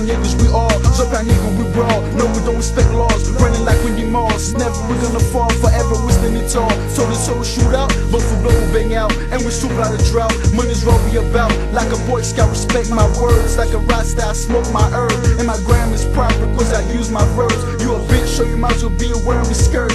niggas, we all Zopan nigga, we brawl. No, we don't respect laws. Running like Wendy Moss. Never we gonna fall, forever we standing tall. So the soul shoot out, but for blow we bang out. And we super out of drought. Money's what we about. Like a Boy Scout, respect my words. Like a Rasta, I smoke my herb. And my gram is proper, cause I use my verbs. You a bitch, so you might as well be wearing skirts.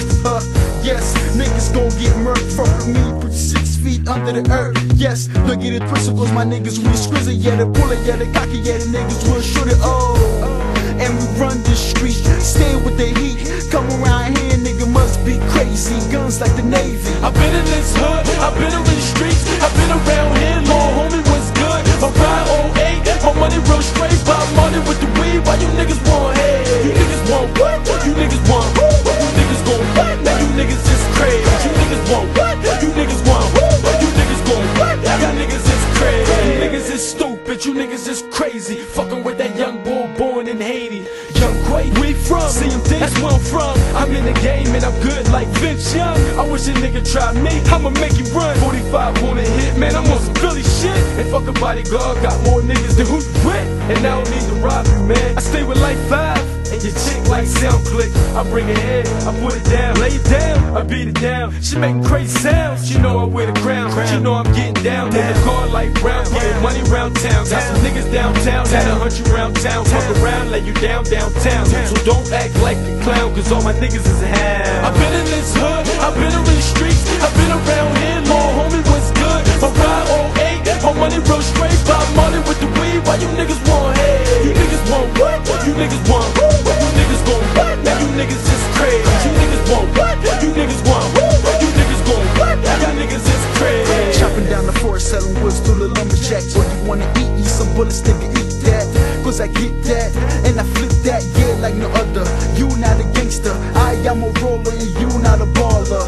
Yes, niggas gon' get murked. Fuck with me, put 6 feet under the earth. Yes, look at it twisted, cause my niggas we squizzle. Yeah, they pull it, yeah, they cocky, yeah, the niggas will shoot it. Oh, and we run this street, stay with the heat. Come around here, nigga must be crazy. Guns like the Navy. I've been in this hood, I've been in the streets, I've been around here, Lord homie, what's good? I ride 08, my money real straight, buy money with the weed. Why you niggas want hate? You niggas want what? You niggas want who? You niggas gon' what? Now you niggas is crazy. You niggas want what? You niggas want who? You niggas gon' what? Y'all niggas is crazy. You niggas is stupid, you niggas is crazy. Fucking with that young bull born in Haiti. Young Quake, we from CMD, that's where I'm from. I'm in the game and I'm good like Vince Young. I wish a nigga try me, I'ma make you run. 45 on a hit, man, I'm on some Philly shit. And fuck a bodyguard, got more niggas than who you with. And I don't need to rob you, man. I stay with like 5. And your chick like sound click. I bring it in, I put it down, lay it down, I beat it down. She making crazy sounds, she know I wear the crown. She know I'm getting down, in the car like Brown. Getting money round town, got some niggas downtown. Had to hunt you round town, fuck around, lay you down downtown. So don't act like a clown, cause all my niggas is hell. I've been in this hood, I've been in the streets, I've been around here, Lord homie, what's good? I ride 08, my money real straight, buy money with the weed. Why you niggas want hate? You niggas want what? You niggas want who? You niggas gon' what? Now you niggas is crazy. You niggas want what? You niggas want who? You niggas gon' what? Y'all niggas is crazy. Chopping down the forest, selling woods through the lumberjacks. What you wanna eat some bullets, nigga, eat that. Cause I get that, and I flip that, yeah, like no other. You not a gangster, I am a roller, and you not a baller.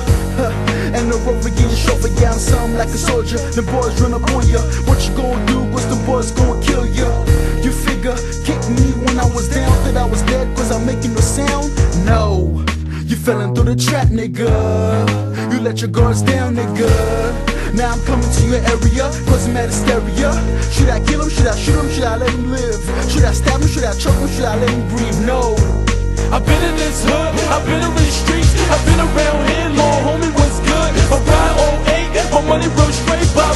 And the road getting short, but yeah, I'm something like a soldier. The boys run up on ya. What you gonna do? Cause the boys gonna kill ya. You figure, kick me when I was down, that I was dead cause I'm making no sound? No, you fellin' through the trap, nigga. You let your guards down, nigga. Now I'm coming to your area, cause I'm at hysteria. Should I kill him? Should I shoot him? Should I let him live? Should I stab him? Should I choke him? Should I let him breathe? No. I've been in this hood, I've been in the streets, I've been around here, Lord homie, what's good? I ride 08, my money real straight, buy